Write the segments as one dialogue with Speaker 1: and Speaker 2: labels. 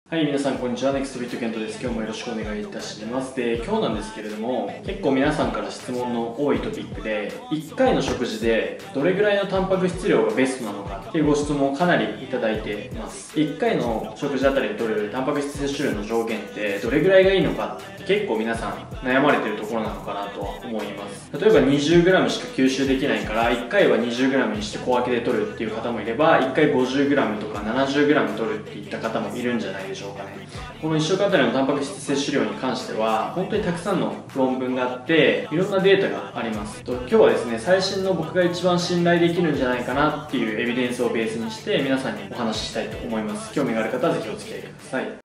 Speaker 1: はい、皆さんこんにちは。ネクストビットケントです。今日もよろしくお願いいたします。で、今日なんですけれども、結構皆さんから質問の多いトピックで、1回の食事でどれぐらいのタンパク質量がベストなのかっていうご質問をかなりいただいています。1回の食事あたりで取れるタンパク質摂取量の上限ってどれぐらいがいいのかって結構皆さん悩まれてるところなのかなとは思います。例えば 20g しか吸収できないから1回は 20g にして小分けで取るっていう方もいれば、1回 50g とか 70g 取るっていった方もいるんじゃないでしょうかね。この1食あたりのタンパク質摂取量に関しては本当にたくさんの論文があっていろんなデータがあります。今日はですね、最新の僕が一番信頼できるんじゃないかなっていうエビデンスをベースにして皆さんにお話ししたいと思います。興味がある方はぜひお付き合いください。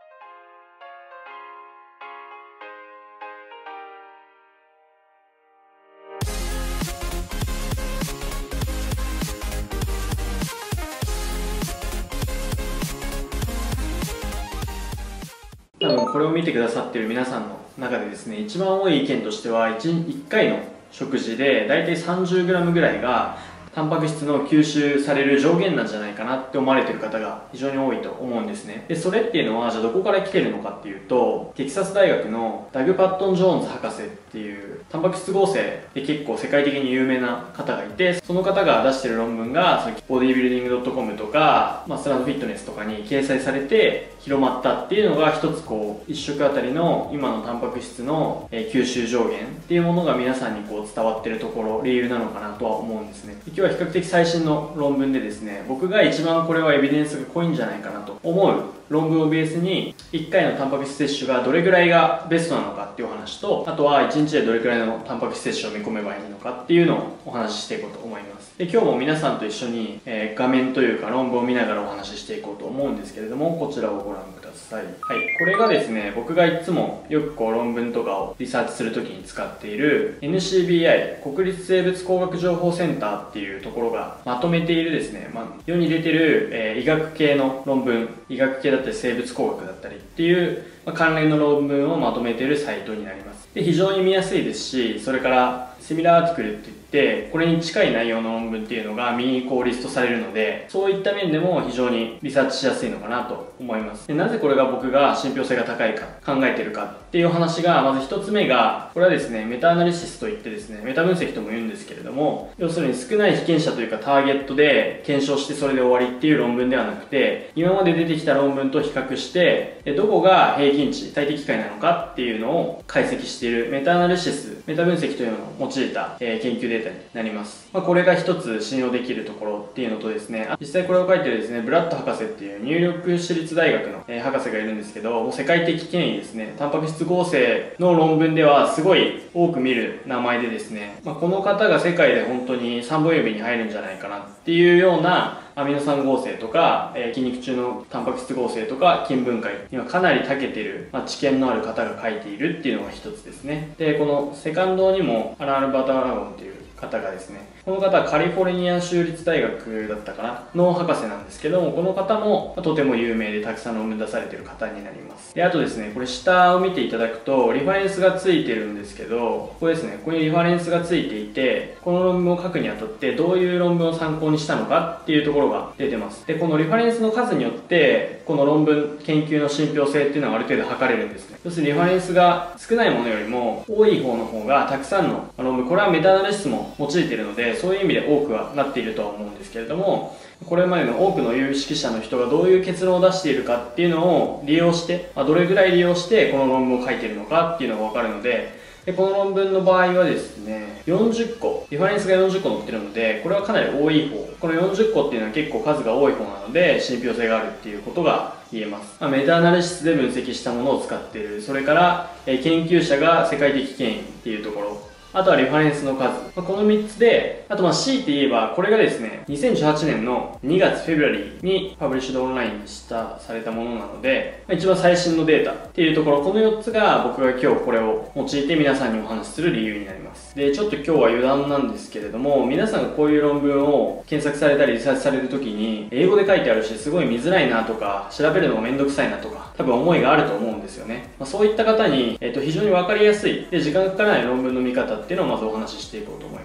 Speaker 1: 多分これを見てくださっている皆さんの中でですね、一番多い意見としては 1回の食事でだいたい 30g ぐらいがタンパク質の吸収される上限なんじゃないかなって思われている方が非常に多いと思うんですね。で、それっていうのはじゃあどこから来てるのかっていうと、テキサス大学のダグ・パットン・ジョーンズ博士っていうタンパク質合成で結構世界的に有名な方がいて、その方が出してる論文がボディービルディング .com とか、スランドフィットネスとかに掲載されて広まったっていうのが一つ1食あたりの今のタンパク質の吸収上限っていうものが皆さんに伝わってるところ、理由なのかなとは思うんですね。今日は比較的最新の論文でですね、僕が一番これはエビデンスが濃いんじゃないかなと思う論文をベースに1回のタンパク質摂取がどれぐらいがベストなのかっていうお話と、あとは1日でどれくらいのタンパク質摂取を見込めばいいのかっていうのをお話ししていこうと思います。で、今日も皆さんと一緒に、画面というか論文を見ながらお話ししていこうと思うんですけれども、こちらをご覧ください。はい、これがですね、僕がいつもよく論文とかをリサーチするときに使っている NCBI 国立生物工学情報センターっていうところがまとめているですね、世に出てる、医学系の論文、医学系だったり生物工学だったりっていう関連の論文をまとめているサイトになります。で、非常に見やすいですし、それからセミラーアーティクルって言ってこれに近い内容の論文っていうのが右にリストされるので、そういった面でも非常にリサーチしやすいのかなと思います。で、なぜこれが僕が信憑性が高いか考えてるかっていう話が、まず一つ目が、これはですね、メタアナリシスといってですね、メタ分析とも言うんですけれども、要するに少ない被験者というかターゲットで検証してそれで終わりっていう論文ではなくて、今まで出てきた論文と比較してどこが平均値、最適解なのかっていうのを解析しているメタアナリシス、メタ分析というのを用いた研究データになります。これが一つ信用できるところっていうのとですね、実際これを書いてるですね、ブラッド博士っていうニューヨーク市立大学の博士がいるんですけど、もう世界的権威ですね、タンパク質合成の論文ではすごい多く見る名前でですね、この方が世界で本当に3本指に入るんじゃないかなっていうようなアミノ酸合成とか、筋肉中のタンパク質合成とか筋分解にはかなり長けている、知見のある方が書いているっていうのが一つですね。で、このセカンドにもアラン・バターラゴンっていう方がですね、この方はカリフォルニア州立大学だったかなの博士なんですけども、この方もとても有名でたくさん論文出されている方になります。で、あとですね、これ下を見ていただくとリファレンスがついてるんですけど、ここですね、ここにリファレンスがついていて、この論文を書くにあたってどういう論文を参考にしたのかっていうところが出てます。で、このリファレンスの数によってこの論文研究の信憑性っていうのはある程度測れるんですね。要するにリファレンスが少ないものよりも多い方の方がたくさんの論文、これはメタアナリシスも用いているので、そういう意味で多くはなっているとは思うんですけれども、これまでの多くの有識者の人がどういう結論を出しているかっていうのを利用して、どれぐらい利用してこの論文を書いているのかっていうのが分かるので、この論文の場合はですね、40個、リファレンスが40個載ってるので、これはかなり多い方。この40個っていうのは結構数が多い方なので、信憑性があるっていうことが言えます。メタアナリシスで分析したものを使っている。それから、研究者が世界的権威っていうところ。あとはリファレンスの数。この3つで、あと強いて言えば、これがですね、2018年の2月フェブラリーにパブリッシュドオンラインにされたものなので、一番最新のデータっていうところ、この4つが僕が今日これを用いて皆さんにお話しする理由になります。で、ちょっと今日は余談なんですけれども、皆さんがこういう論文を検索されたりリサーチされるときに、英語で書いてあるし、すごい見づらいなとか、調べるのがめんどくさいなとか、多分思いがあると思うんですよね。そういった方に、非常に分かりやすいで時間かからない論文の見方っていうのをまずお話ししていこうと思います。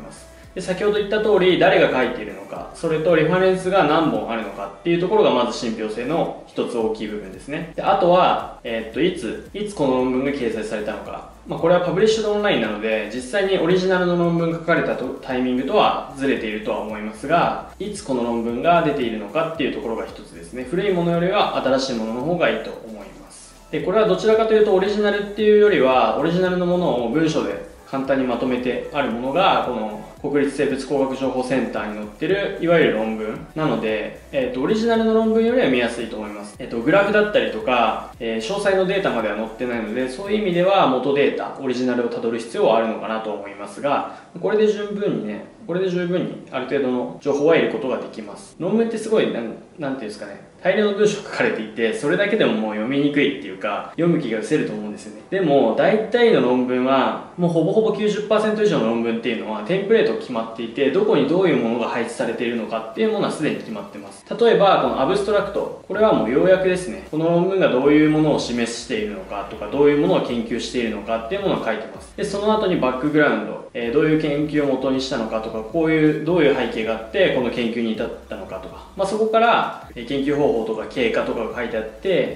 Speaker 1: で、先ほど言った通り誰が書いているのか、それとリファレンスが何本あるのかっていうところがまず信憑性の一つ大きい部分ですね。で、あとは、いつこの論文が掲載されたのか。これはパブリッシュドオンラインなので、実際にオリジナルの論文が書かれたタイミングとはずれているとは思いますが、いつこの論文が出ているのかっていうところが一つですね。古いものよりは新しいものの方がいいと思います。で、これはどちらかというとオリジナルっていうよりは、オリジナルのものを文章で簡単にまとめてあるものが、この国立生物工学情報センターに載ってるいわゆる論文なので、オリジナルの論文よりは見やすいと思います。グラフだったりとか、詳細のデータまでは載ってないので、そういう意味では元データ、オリジナルをたどる必要はあるのかなと思いますが、これで十分にある程度の情報は得ることができます。論文ってすごい、なんていうんですかね、大量の文章が書かれていて、それだけでももう読みにくいっていうか、読む気が失せると思うんですよね。でも、大体の論文は、もうほぼほぼ 90% 以上の論文っていうのは、テンプレートが決まっていて、どこにどういうものが配置されているのかっていうものはすでに決まってます。例えば、このアブストラクト。これはもう要約ですね。この論文がどういうものを示しているのかとか、どういうものを研究しているのかっていうものを書いてます。で、その後にバックグラウンド。どういう研究を元にしたのかとか、どういう背景があって、この研究に至ったのかとか。そこから、研究方法とか経過とかが書いてあって、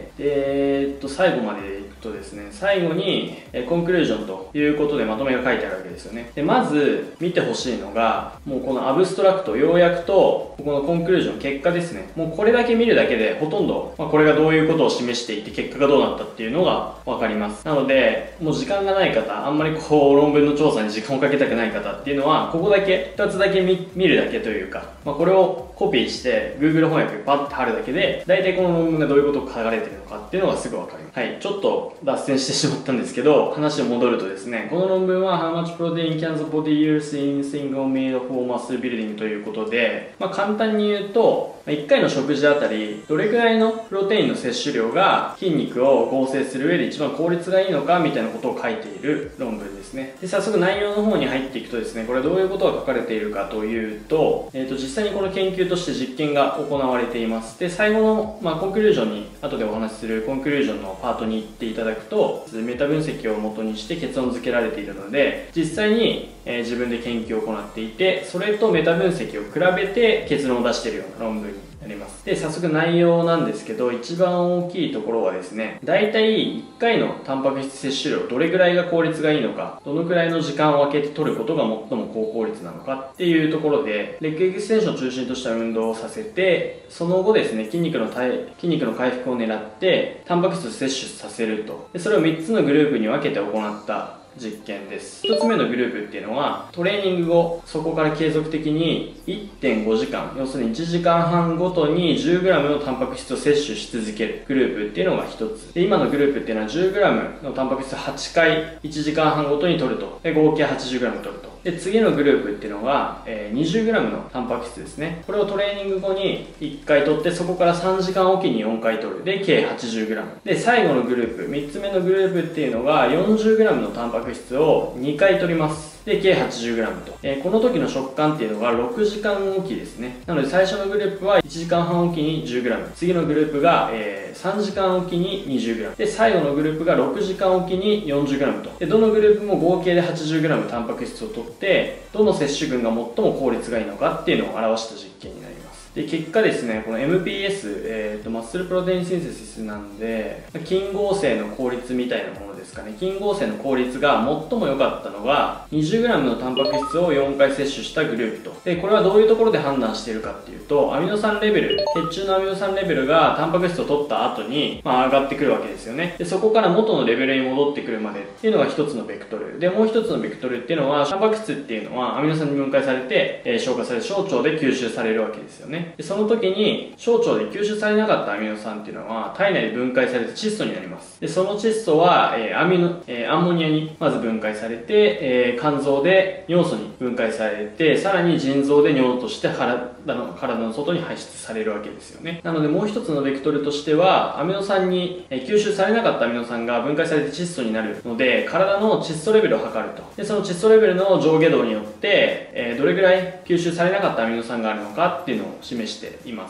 Speaker 1: 最後までいくとですね、最後に、コンクルージョンということでまとめが書いてあるわけですよね。で、まず見てほしいのが、もうこのアブストラクト、要約と、ここのコンクルージョン、結果ですね。もうこれだけ見るだけで、ほとんど、これがどういうことを示していて、結果がどうなったっていうのがわかります。なので、もう時間がない方、あんまり論文の調査に時間をかけたくない方っていうのは、ここだけ、2つだけ見るだけというか、これをコピーして、Google 翻訳にパッと貼るだけで、大体この論文がどういうことを書かれているのかっていうのがすぐわかります。はい、ちょっと脱線してしまったんですけど、話を戻るとですね、この論文は How much protein can the body use in single meal for muscle building ということで、簡単に言うと、1回の食事あたり、どれくらいのプロテインの摂取量が筋肉を構成する上で一番効率がいいのかみたいなことを書いている論文ですね。で、早速内容の方に入っていくとですね、これどういうことが書かれているかというと、実際にこの研究として実験が行われています。で、最後の、コンクルージョンに、後でお話しするコンクルージョンのパートに行っていただくと、メタ分析を元にして結論付けられているので、実際に、自分で研究を行っていて、それとメタ分析を比べて結論を出しているような論文になります。で、早速内容なんですけど、一番大きいところはですね、大体1回のタンパク質摂取量、どれくらいが効率がいいのか、どのくらいの時間を分けて取ることが最も高効率なのかっていうところで、レッグエクステンションを中心とした運動をさせて、その後ですね、筋肉の回復を狙って、タンパク質を摂取させると。で、それを3つのグループに分けて行った実験です。1つ目のグループっていうのは、トレーニング後、そこから継続的に 1.5 時間、要するに1時間半ごとに 10g のタンパク質を摂取し続けるグループっていうのが1つ。で、今のグループっていうのは 10g のタンパク質8回1時間半ごとに取ると。で、合計 80g 取ると。で、次のグループっていうのが、20g のタンパク質ですね。これをトレーニング後に1回取って、そこから3時間おきに4回取る。で、計 80g。で、最後のグループ、3つ目のグループっていうのが 40g のタンパク質を2回取ります。で、計 80g と。この時の食感っていうのが6時間おきですね。なので最初のグループは1時間半おきに 10g。次のグループが、3時間おきに 20g。で、最後のグループが6時間おきに 40g と。で、どのグループも合計で 80g タンパク質を取って、どの摂取群が最も効率がいいのかっていうのを表した実験になります。で、結果ですね、この MPS、マッスルプロテインシンセシスなんで、筋合成の効率みたいなものですかね。筋合成の効率が最も良かったのが、20g のタンパク質を4回摂取したグループと。で、これはどういうところで判断しているかっていうと、アミノ酸レベル、血中のアミノ酸レベルがタンパク質を取った後に、上がってくるわけですよね。で、そこから元のレベルに戻ってくるまでっていうのが一つのベクトル。で、もう一つのベクトルっていうのは、タンパク質っていうのはアミノ酸に分解されて、消化され、小腸で吸収されるわけですよね。で、その時に、小腸で吸収されなかったアミノ酸っていうのは、体内で分解されて窒素になります。で、その窒素は、アンモニアにまず分解されて、肝臓で尿素に分解されて、さらに腎臓で尿として体の外に排出されるわけですよね。なのでもう一つのベクトルとしては、アミノ酸に吸収されなかったアミノ酸が分解されて窒素になるので、体の窒素レベルを測ると。で、その窒素レベルの上下動によって、どれぐらい吸収されなかったアミノ酸があるのかっていうのを示しています。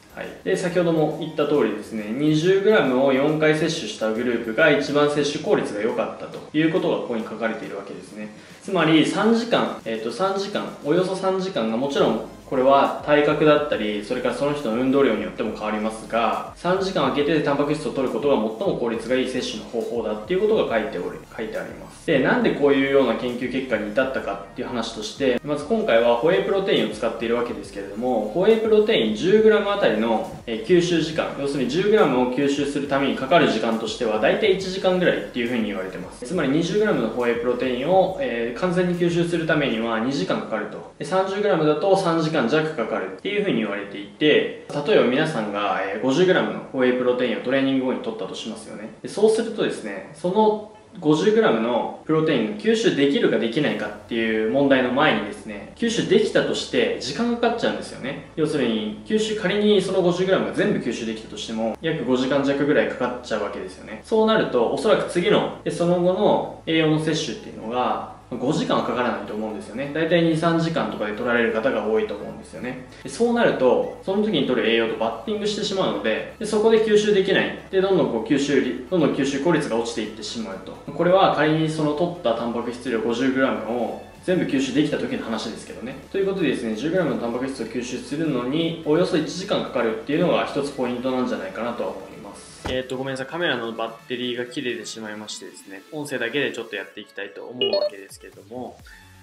Speaker 1: はい、で先ほども言った通りですね、20g を4回摂取したグループが一番摂取効率が良かったということがここに書かれているわけですね。つまり3時間、およそ3時間がもちろんこれは体格だったり、それからその人の運動量によっても変わりますが、3時間空けてタンパク質を摂ることが最も効率がいい摂取の方法だっていうことが書いてあります。で、なんでこういうような研究結果に至ったかっていう話として、まず今回はホエイプロテインを使っているわけですけれども、ホエイプロテイン 10g あたりの吸収時間、要するに 10g を吸収するためにかかる時間としては大体1時間ぐらいっていうふうに言われてます。つまり 20g のホエイプロテインを、完全に吸収するためには2時間かかると。で 30g だと3時間弱かかるっていうふうに言われていて、例えば皆さんが 50g のホエイプロテインをトレーニング後に取ったとしますよね。でそうするとですね、その 50g のプロテインが吸収できるかできないかっていう問題の前にですね、吸収できたとして時間がかかっちゃうんですよね。要するに仮にその 50g が全部吸収できたとしても約5時間弱ぐらいかかっちゃうわけですよね。そうなるとおそらく次のその後の栄養の摂取っていうのが5時間はかからないと思うんですよね。だいたい2、3時間とかで取られる方が多いと思うんですよね。でそうなると、その時に取る栄養とバッティングしてしまうので、そこで吸収できない。で、どんどん吸収効率が落ちていってしまうと。これは仮にその取ったタンパク質量 50g を全部吸収できた時の話ですけどね。ということでですね、10g のタンパク質を吸収するのにおよそ1時間かかるっていうのが一つポイントなんじゃないかなとは思います。ごめんなさい、カメラのバッテリーが切れてしまいましてですね、音声だけでちょっとやっていきたいと思うわけですけれども、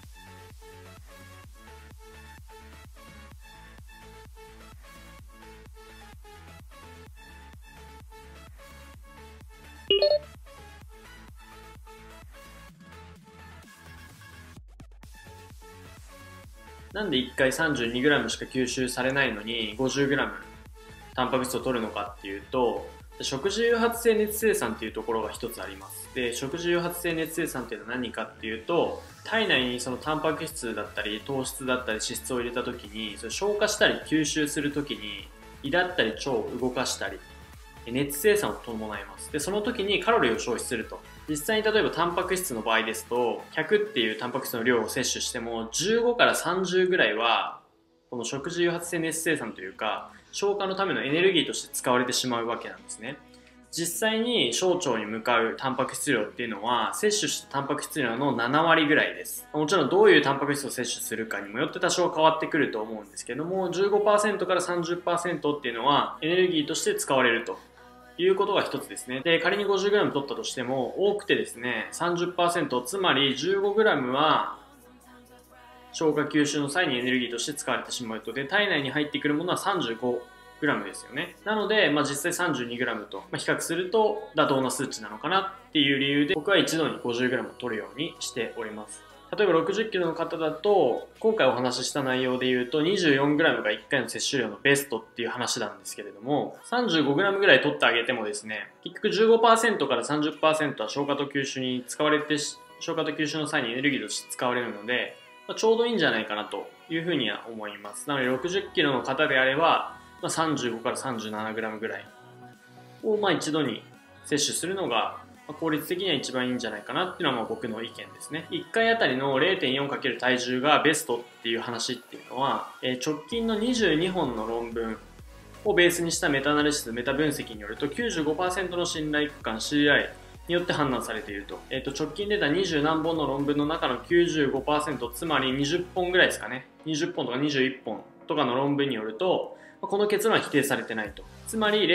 Speaker 1: なんで1回 32g しか吸収されないのに 50g タンパク質を取るのかっていうと、食事誘発性熱生産っていうところが一つあります。で、食事誘発性熱生産っていうのは何かっていうと、体内にそのタンパク質だったり糖質だったり脂質を入れた時に、それ消化したり吸収する時に胃だったり腸を動かしたり熱生産を伴います。で、その時にカロリーを消費すると。実際に例えばタンパク質の場合ですと、100っていうタンパク質の量を摂取しても15から30ぐらいはこの食事誘発性熱生産というか消化のためのエネルギーとして使われてしまうわけなんですね。実際に小腸に向かうタンパク質量っていうのは摂取したタンパク質量の7割ぐらいです。もちろんどういうタンパク質を摂取するかにもよって多少変わってくると思うんですけども、 15% から 30% っていうのはエネルギーとして使われるということが一つですね。で、仮に 50g 取ったとしても多くてですね 30%、 つまり 15g は消化吸収の際にエネルギーとして使われてしまうと。で、体内に入ってくるものは 35g ですよね。なので、実際 32g と比較すると妥当な数値なのかなっていう理由で僕は一度に 50g を取るようにしております。例えば 60kg の方だと今回お話しした内容で言うと 24g が1回の摂取量のベストっていう話なんですけれども、 35g ぐらい取ってあげてもですね、結局 15% から 30% は消化と吸収の際にエネルギーとして使われるので、ちょうどいいんじゃないかなというふうには思います。なので 60kg の方であれば、35から 37g ぐらいを一度に摂取するのが効率的には一番いいんじゃないかなっていうのは僕の意見ですね。1回あたりの 0.4× 体重がベストっていう話っていうのは、直近の22本の論文をベースにしたメタアナリシス、メタ分析によると 95% の信頼区間 CI によって判断されていると。直近出た20何本の論文の中の 95%、つまり20本ぐらいですかね。20本とか21本とかの論文によると、この結論は否定されてないと。つまり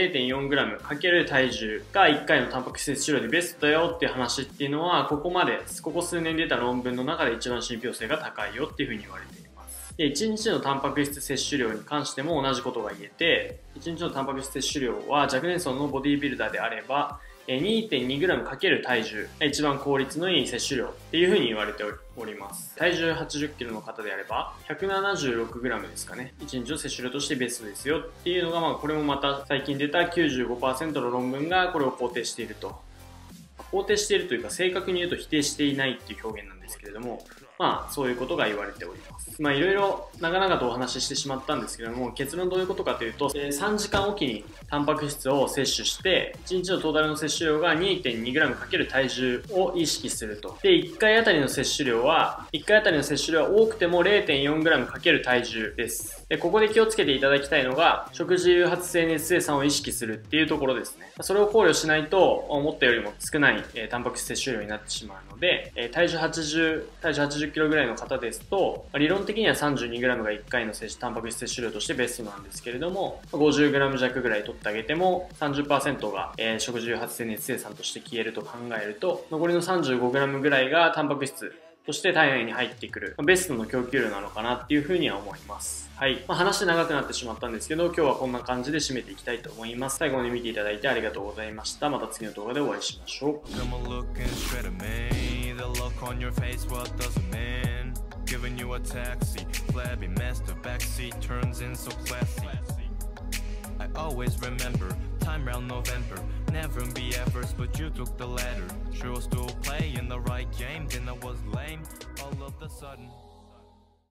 Speaker 1: 0.4g× 体重が1回のタンパク質摂取量でベストだよっていう話っていうのは、ここ数年出た論文の中で一番信憑性が高いよっていうふうに言われています。で、1日のタンパク質摂取量に関しても同じことが言えて、1日のタンパク質摂取量は若年層のボディビルダーであれば、2.2g× 体重が一番効率のいい摂取量っていう風に言われております。体重 80kg の方であれば 176g ですかね、1日の摂取量としてベストですよっていうのが、これもまた最近出た 95% の論文がこれを肯定していると。肯定しているというか、正確に言うと否定していないっていう表現なんですけれども、 まあそういうことが言われております。まあいろいろ長々とお話ししてしまったんですけれども、結論どういうことかというと、3時間おきにタンパク質を摂取して、1日のトータルの摂取量が 2.2g× 体重を意識すると。で、1回あたりの摂取量は多くても 0.4g× 体重です。で、ここで気をつけていただきたいのが、食事誘発性熱生産を意識するっていうところですね。それを考慮しないと、思ったよりも少ない、タンパク質摂取量になってしまうので、体重80キロぐらいの方ですと、理論的には 32g が1回のタンパク質摂取量としてベストなんですけれども、50g 弱ぐらい取ってあげても 30% が、食事誘発性熱生産として消えると考えると、残りの 35g ぐらいがタンパク質として体内に入ってくる、ベストの供給量なのかなっていうふうには思います。はい。話して長くなってしまったんですけど、今日はこんな感じで締めていきたいと思います。最後まで見ていただいてありがとうございました。また次の動画でお会いしましょう。Giving you a taxi, flabby master backseat turns in so classy. I always remember, time round November. Never be efforts, but you took the ladder. Chose to play in the right game, then I was lame all of a sudden.